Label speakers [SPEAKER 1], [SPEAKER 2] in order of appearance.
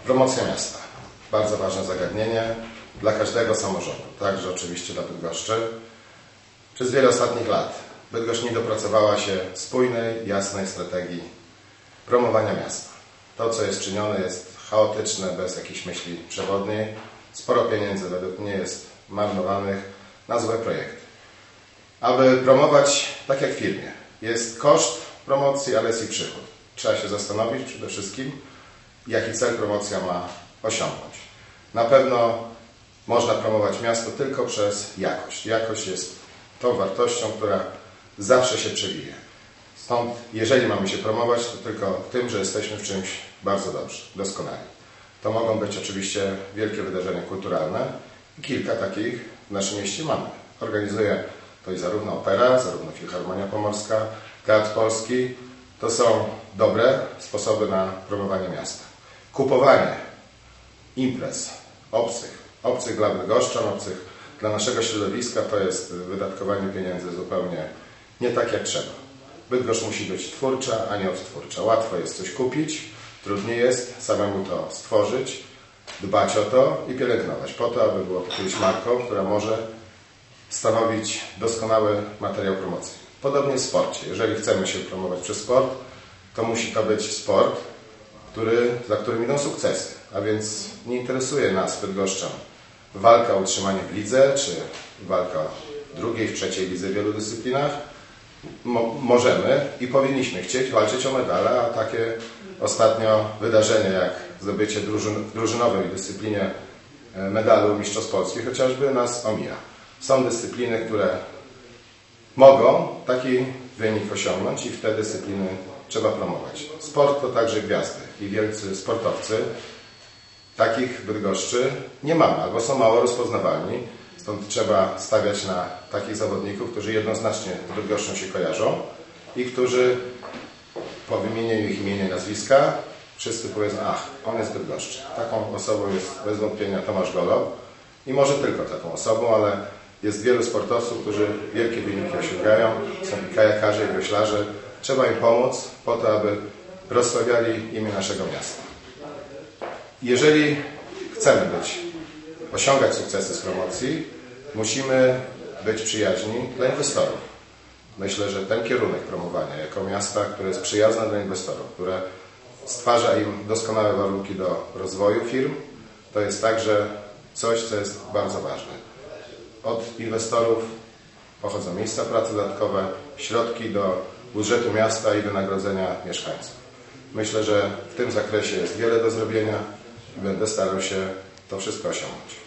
[SPEAKER 1] Promocja miasta. Bardzo ważne zagadnienie dla każdego samorządu, także oczywiście dla Bydgoszczy. Przez wiele ostatnich lat Bydgoszcz nie dopracowała się spójnej, jasnej strategii promowania miasta. To, co jest czynione, jest chaotyczne, bez jakiejś myśli przewodniej. Sporo pieniędzy według mnie jest marnowanych na złe projekty. Aby promować, tak jak w firmie, jest koszt promocji, ale jest i przychód. Trzeba się zastanowić przede wszystkim, jaki cel promocja ma osiągnąć. Na pewno można promować miasto tylko przez jakość. Jakość jest tą wartością, która zawsze się przewija. Stąd, jeżeli mamy się promować, to tylko tym, że jesteśmy w czymś bardzo dobrzy, doskonali. To mogą być oczywiście wielkie wydarzenia kulturalne i kilka takich w naszym mieście mamy. Organizuje to i zarówno opera, zarówno Filharmonia Pomorska, Teatr Polski. To są dobre sposoby na promowanie miasta. Kupowanie imprez obcych dla bydgoszczan, obcych dla naszego środowiska, to jest wydatkowanie pieniędzy zupełnie nie tak jak trzeba. Bydgoszcz musi być twórcza, a nie odtwórcza. Łatwo jest coś kupić, trudniej jest samemu to stworzyć, dbać o to i pielęgnować, po to, aby było to kiedyś marką, która może stanowić doskonały materiał promocyjny. Podobnie w sporcie. Jeżeli chcemy się promować przez sport, to musi to być sport, za którym idą sukcesy. A więc nie interesuje nas, bydgoszczan, walka o utrzymanie w lidze, czy walka w drugiej, w trzeciej lidze w wielu dyscyplinach. Możemy i chcieć walczyć o medale, a takie ostatnio wydarzenie jak zdobycie w drużynowej dyscyplinie medalu Mistrzostw Polski chociażby nas omija. Są dyscypliny, które mogą taki wynik osiągnąć i w te dyscypliny trzeba promować. Sport to także gwiazdy i wielcy sportowcy. Takich w Bydgoszczy nie mamy, albo są mało rozpoznawalni. Stąd trzeba stawiać na takich zawodników, którzy jednoznacznie z Bydgoszczą się kojarzą i którzy po wymienieniu ich imienia i nazwiska wszyscy powiedzą: ach, on jest z Bydgoszczy. Taką osobą jest bez wątpienia Tomasz Golob i może tylko taką osobą, ale jest wielu sportowców, którzy wielkie wyniki osiągają. Są i kajakarze, i wioślarze. Trzeba im pomóc po to, aby rozsławiali imię naszego miasta. Jeżeli chcemy osiągać sukcesy z promocji, musimy być przyjaźni dla inwestorów. Myślę, że ten kierunek promowania jako miasta, które jest przyjazne dla inwestorów, które stwarza im doskonałe warunki do rozwoju firm, to jest także coś, co jest bardzo ważne. Od inwestorów pochodzą miejsca pracy dodatkowe, środki do budżetu miasta i wynagrodzenia mieszkańców. Myślę, że w tym zakresie jest wiele do zrobienia i będę starał się to wszystko osiągnąć.